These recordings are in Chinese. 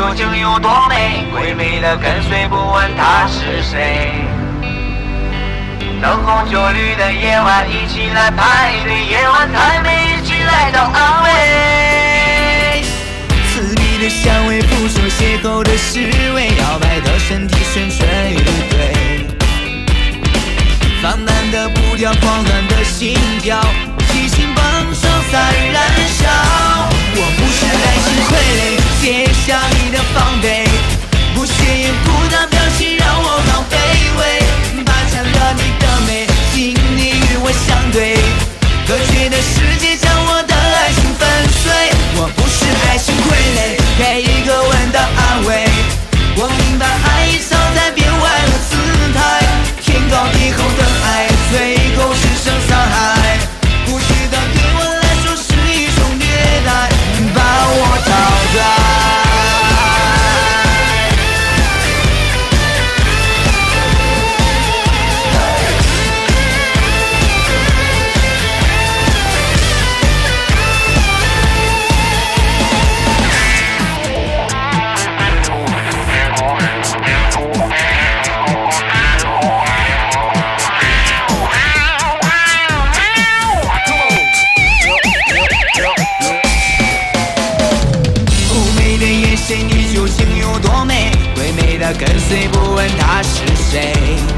究竟有多美？鬼魅的跟随，不问他是谁。灯红酒绿的夜晚，一起来派对。夜晚太美，一起来找安慰。刺鼻的香味，捕捉邂逅的滋味，摇摆的身体旋水欲对。放慢的步调，狂乱的心跳，激情蹦手洒与燃烧。我不是爱情傀儡，卸下你的防备，不屑掩护的表情让我更卑微，霸占了你的美，吸引你与我相对，隔绝的世界将我的爱情粉碎。我不是爱情傀儡，给一个吻的安慰，我明白爱已藏在变坏了姿态，天高地厚的爱，最后是生伤害，不值得对我来说是一种虐待，把我淘汰。你究竟有多美？鬼魅的跟随，不问他是谁。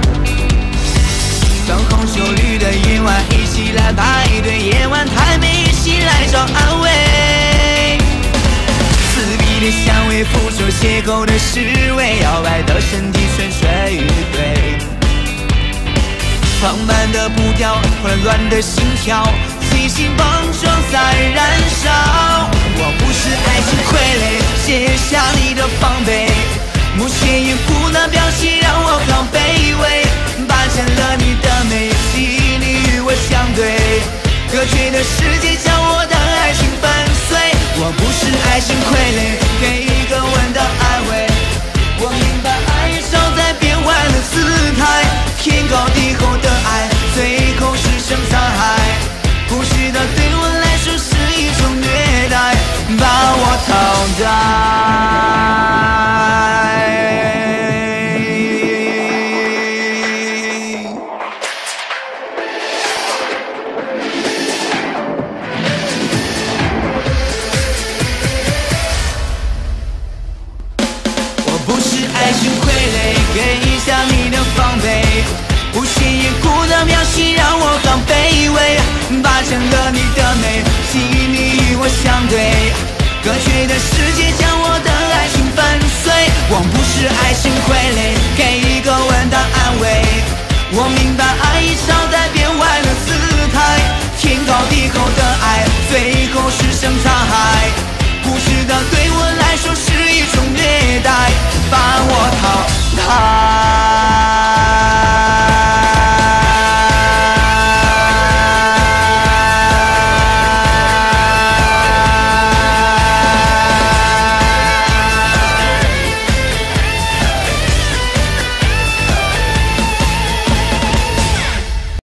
灯红酒绿的夜晚，一起来派对。夜晚太美，一起来找安慰。刺鼻的香味，捕捉邂逅的滋味，摇摆的身体旋水欲对。放慢的步调，混乱的心跳，激情蹦撞在燃烧。我不是爱情傀儡，卸下你的防备，不屑掩护的表情让我更卑微，霸占了你的美，吸引你与我相对，隔绝的世界将我的爱情粉碎。我不是爱情傀儡，给一个吻的安慰，我明白爱已藏在变坏的姿态，天高地厚的爱，最后是生伤害，不值得对我来说是一种虐待，把我淘汰。我不是爱情傀儡，给下你的防备，不屑掩护的表情让我更卑微，霸占了你的美，吸引你与我相对，隔绝的世界将我的爱情粉碎。我不是爱情傀儡，给一个吻的安慰，我明白爱已藏在变坏的姿态，天高地厚的爱，最后是生伤害，不值得对我来说是一种虐待，把我淘汰。